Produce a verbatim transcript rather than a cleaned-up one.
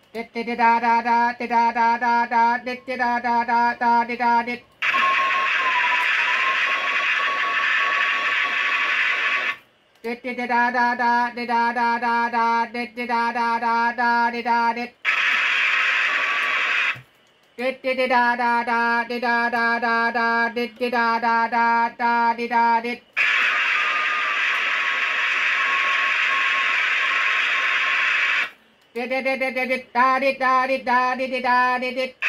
dit dit da da da dit da da da da dit dit da da da da dit da dit dit dit da da da dit da da da da dit dit da da da da dit da dit dit dit da da da dit da da da da dit dit da da da da dit da dit dit dit dit dit da dit da dit da dit da dit